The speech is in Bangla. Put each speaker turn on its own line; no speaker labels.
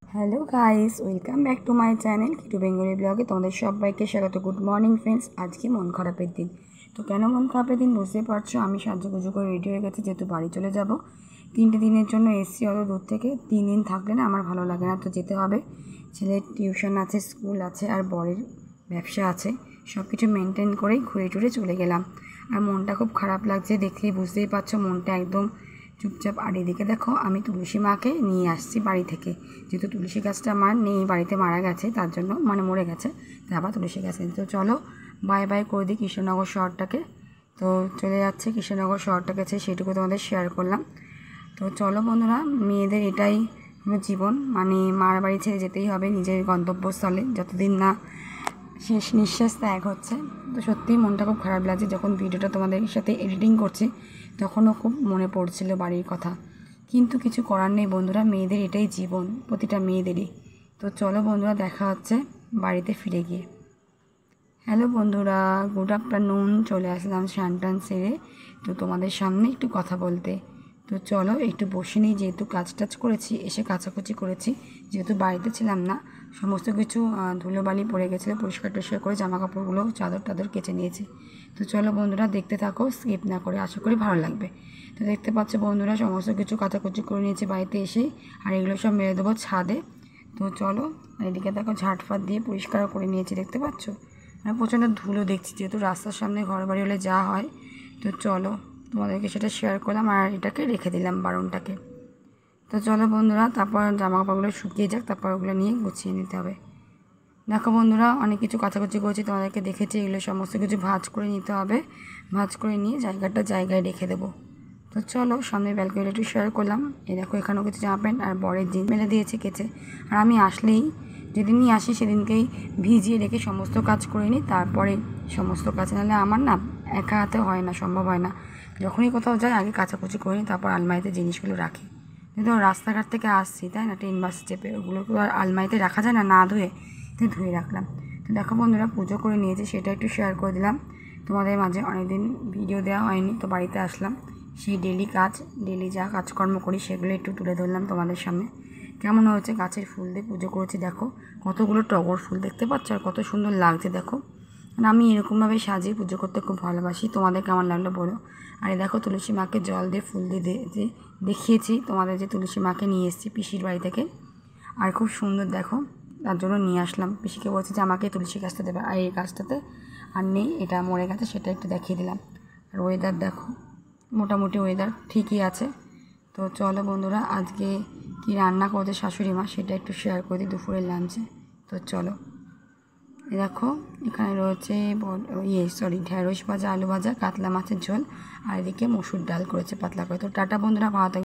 Hello guys, welcome back to my channel Kitu Bengali ব্লগে তোমাদের সবাইকে স্বাগত। Good morning friends. আজকে মন খারাপের দিন। তো কেন মন খারাপের দিন বুঝতে পারছো, আমি সাজুগুজু করে রেডি হয়ে গেছি, যেহেতু বাড়ি চলে যাব। 3টে দিনের জন্য এসছি অত দূর থেকে। 3 দিন থাকলে না আমার ভালো লাগে না, তো যেতে হবে। ছেলের টিউশন আছে, স্কুল আছে, আর বরের ব্যবসা আছে, সব কিছু মেনটেন করেই ঘুরে টুরে চলে গেলাম। আর মনটা খুব খারাপ লাগছে, দেখলেই বুঝতেই পারছো মনটা একদম চুপচাপ। আর এদিকে দেখো, আমি তুলসী মাকে নিয়ে আসছি বাড়ি থেকে, যেহেতু তুলসী গাছটা আমার নেই, বাড়িতে মারা গেছে, তার জন্য মরে গেছে, তাই আবার তুলসী গাছ নেই। তো চলো বাই বাই করে দিই কৃষ্ণনগর শহরটাকে। তো চলে যাচ্ছে কৃষ্ণনগর শহরটা গেছে, সেটুকু তোমাদের শেয়ার করলাম। তো চলো বন্ধুরা, মেয়েদের এটাই জীবন, মার বাড়ি ছেড়ে যেতেই হবে নিজের গন্তব্যস্থলে, যতদিন না শেষ নিঃশ্বাস ত্যাগ হচ্ছে। তো সত্যিই মনটা খুব খারাপ লাগছে। যখন ভিডিওটা তোমাদের সাথে এডিটিং করছি তখনও খুব মনে পড়ছিল বাড়ির কথা, কিন্তু কিছু করার নেই বন্ধুরা, মেয়েদের এটাই জীবন, প্রতিটা মেয়েদেরই। তো চলো বন্ধুরা, দেখা হচ্ছে বাড়িতে ফিরে গিয়ে। হ্যালো বন্ধুরা, গুড আফটারনুন। চলে আসলাম স্নান টান সেরে, তো তোমাদের সামনে একটু কথা বলতে। তো চলো একটু বসে নিই, যেহেতু কাজ টাজ করেছি, এসে কাচাকুচি করেছি, যেহেতু বাড়িতে ছিলাম না, সমস্ত কিছু ধুলোবালি পড়ে গেছিলো, পরিষ্কার টরিষ্কার করে জামা কাপড়গুলো চাদর টাদর কেচে নিয়েছি। তো চলো বন্ধুরা, দেখতে থাকো, স্কিপ না করে, আশা করি ভালো লাগবে। তো দেখতে পাচ্ছ বন্ধুরা, সমস্ত কিছু কাচাকুচি করে নিয়েছি বাড়িতে এসেই, আর এগুলো সব মেরে দেবো ছাদে। তো চলো, এদিকে দেখো ঝাঁটফাট দিয়ে পরিষ্কার করে নিয়েছি, দেখতে পাচ্ছ। প্রচণ্ড ধুলো দেখছি, যেহেতু রাস্তার সামনে ঘর বাড়ি হলে যা হয়। তো চলো, তোমাদেরকে সেটা শেয়ার করলাম, আর এটাকে রেখে দিলাম বারণটাকে। তো চলো বন্ধুরা, তারপর জামা কাপড়গুলো শুকিয়ে যাক, তারপর ওগুলো নিয়ে গুছিয়ে নিতে হবে। দেখো বন্ধুরা, অনেক কিছু কাচাকুচি করেছি, তোমাদেরকে দেখেছি, এগুলো সমস্ত কিছু ভাঁজ করে নিতে হবে। ভাঁজ করে নিয়ে জায়গায় রেখে দেবো। তো চলো, সামনে ব্যালকনিটা একটু শেয়ার করলাম। এই দেখো, এখানেও কিছু জামা প্যান্ট আর বরের জিন্স মেলে দিয়েছে কেচে। আর আমি আসলেই, যেদিনই আসি সেদিনকেই ভিজিয়ে রেখে সমস্ত কাজ করে নিই, তারপরে সমস্ত কাজ, নাহলে আমার না একা হাতে হয় না, সম্ভব হয় না। যখনই কোথাও যাই আগে কাচাকুচি করে নিই, তারপর আলমারিতে জিনিসগুলো রাখি। কিন্তু রাস্তাঘাট থেকে আসছি, তাই না, ট্রেন বাস চেপে, ওগুলো তো আর আলমারিতে রাখা যায় না, না ধুয়ে, তাই ধুয়ে রাখলাম। তো দেখো বন্ধুরা, পুজো করে নিয়েছি, সেটা একটু শেয়ার করে দিলাম তোমাদের মাঝে। অনেকদিন ভিডিও দেওয়া হয়নি, তো বাড়িতে আসলাম, সেই ডেলি যা কাজকর্ম করি সেগুলো একটু তুলে ধরলাম তোমাদের সামনে। কেমন হয়েছে, গাছের ফুল দিয়ে পুজো করেছি, দেখো কতগুলো টগর ফুল দেখতে পাচ্ছ, আর কত সুন্দর লাগছে দেখো। আমি এরকমভাবে সাজিয়ে পুজো করতে খুব ভালোবাসি, তোমাদের কেমন লাগলো বলো। আর এই দেখো, তুলসী মাকে জল দিয়ে ফুল দিয়ে দেখিয়েছি তোমাদের, যে তুলসী মাকে নিয়ে এসেছি পিসির বাড়ি থেকে, আর খুব সুন্দর দেখো, তার জন্য নিয়ে আসলাম। পিসিকে বলছি যে আমাকে তুলসী গাছটা দেবে, আর এই গাছটাতে আর নেই, এটা মরে গেছে, সেটা একটু দেখিয়ে দিলাম। আর ওয়েদার দেখো, মোটামুটি ওয়েদার ঠিকই আছে। তো চলো বন্ধুরা, আজকে কি রান্না করছে শাশুড়ি মা সেটা একটু শেয়ার করে দিই দুপুরের লাঞ্চে। তো চলো, দেখো এখানে রয়েছে ঢেঁড়স ভাজা, আলু ভাজা, কাতলা মাছের ঝোল, আর এদিকে মসুর ডাল করেছে পাতলা করে। তো টাটা বন্ধুরা, ভালো থাকবে।